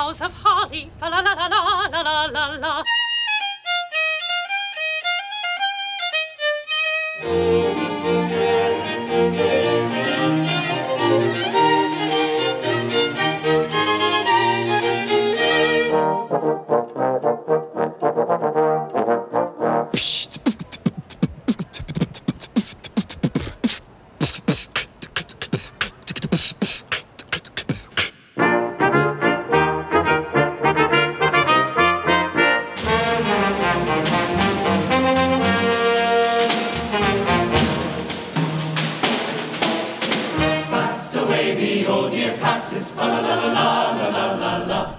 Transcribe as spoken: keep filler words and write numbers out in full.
boughs of holly, fa la la la la la la la la. The old year passes, fa la la la la la la la la.